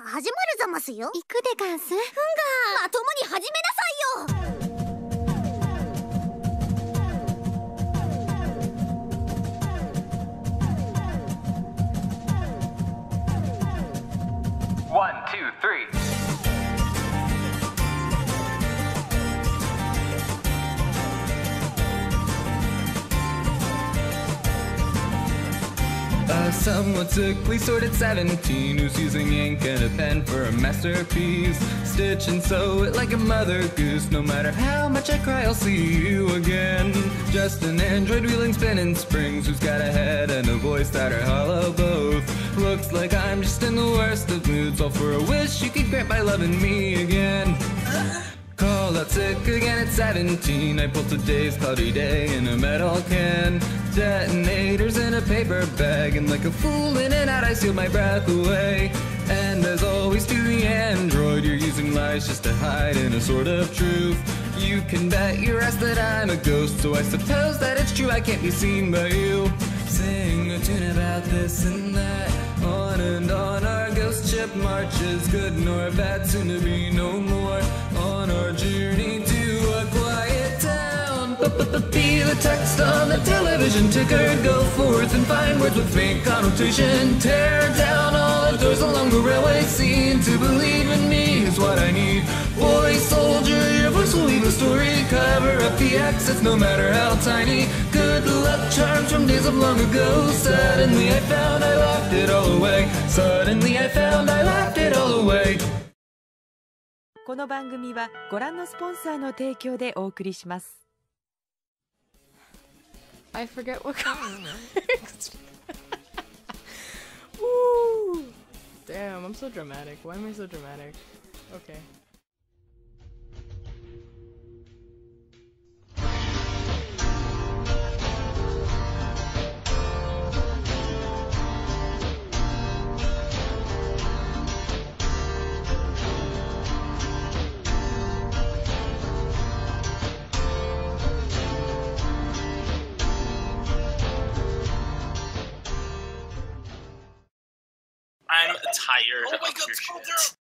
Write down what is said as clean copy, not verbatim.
始まるざますよ。 行くでガンス。ふんがまともに始めなさいよ。 One, two, three. Somewhat sickly sorted 17 who's using ink and a pen for a masterpiece. Stitch and sew it like a mother goose. No matter how much I cry, I'll see you again. Just an android wheeling spinning springs, who's got a head and a voice that are hollow both. Looks like I'm just in the worst of moods, all for a wish you could grant by loving me again. Call out sick again at 17. I pulled today's cloudy day in a metal can. Detonators in a paper bag, and like a fool in and out I seal my breath away. And as always to the android, you're using lies just to hide in a sort of truth. You can bet your ass that I'm a ghost, so I suppose that it's true I can't be seen by you. Sing a tune about this and that, on and on our ghost ship marches, good nor bad, soon to be no more, on our journey to a quiet town. Be the text on the television ticker, go forth and find words with faint connotation. Tear down all the doors along the railway scene, to believe in me is what I need. Boy soldier, your voice will leave a story, cover up the exits no matter how tiny. Good luck charms from days of long ago, suddenly I found I locked it all away. Suddenly I found I locked it all away. この番組はご覧のスポンサーの提供でお送りします。 I forget what comes next. Woo! Damn, I'm so dramatic. Why am I so dramatic? Okay. I'm tired of your shit.